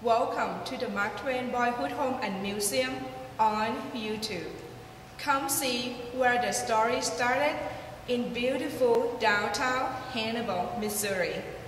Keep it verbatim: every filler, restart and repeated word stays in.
Welcome to the Mark Twain Boyhood Home and Museum on YouTube. Come see where the story started in beautiful downtown Hannibal, Missouri.